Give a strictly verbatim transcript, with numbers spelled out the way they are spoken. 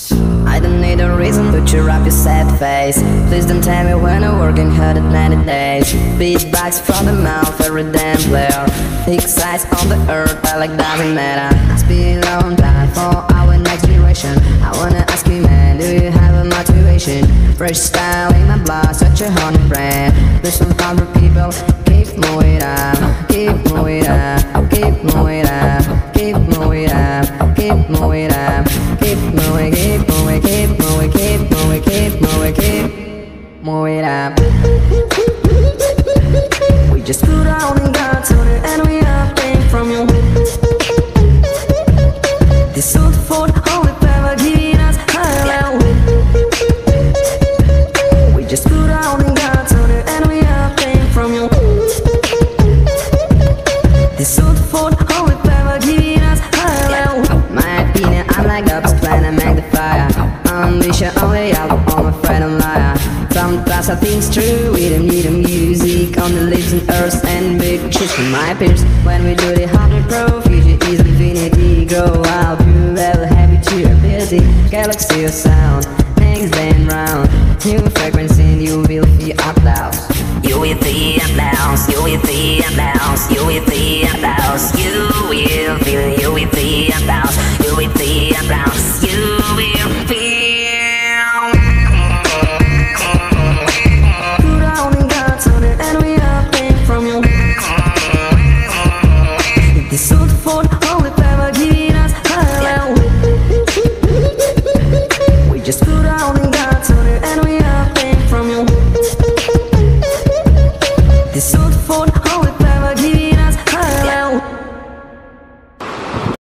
I don't need a reason to cheer up your sad face. Please don't tell me when I'm working hard at many days. Beatbox from the mouth, every damn player. Thick size on the earth, I like doesn't matter. It's been a long time for our next generation. I wanna ask you, man, do you have a motivation? Fresh style in my blood, such a honey brand. There's some other people, keep moving up, keep moving up, keep moving up, keep moving up, keep moving up, keep moving, keep moving, keep moving, keep moving, keep moving, keep moving up. We just put out in God's order and we obtain from you. This old Ford, holy power giving us high level. We just put out in God's order and we obtain from you. This old Ford, holy power giving us high level. My opinion, I'm like God's plan and make the fire. Ambition only out, all my friend I'm liar. Sometimes I think it's true, we don't need the music on the lips and earth and big shit from my peers. When we do the hundred pro, future is infinity. Grow out, you ever have it to your ability. Galaxy of sound, things then round. New frequency, you will feel applause. You will feel applause, you will feel applause, you will feel applause. You will feel, you will feel